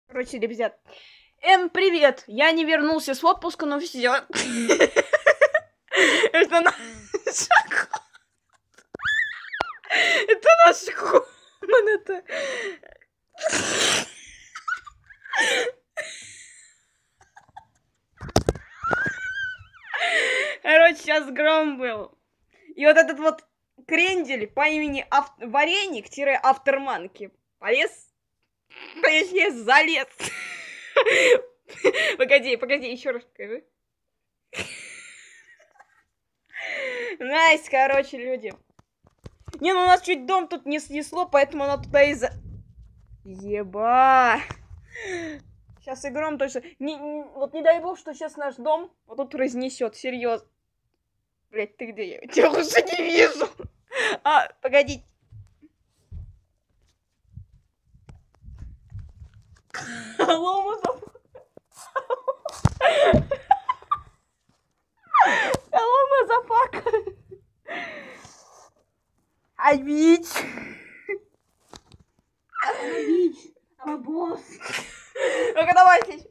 Короче, ребят. Привет! Я не вернулся с отпуска, но все. Это наш ход. Это наш комната. Короче, сейчас гром был. И вот этот вот крендель по имени Вареник-Авторманки полез, точнее, залез. Погоди, еще раз покажи. Настя, короче, люди. Не, ну у нас чуть дом тут не снесло, поэтому она туда и Еба. Сейчас и гром точно. Вот не дай бог, что сейчас наш дом вот тут разнесет, серьезно. Блять, ты где? Я тебя уже не вижу. Погоди. Лома запака. Бич. Босс. Ну-ка, давай здесь.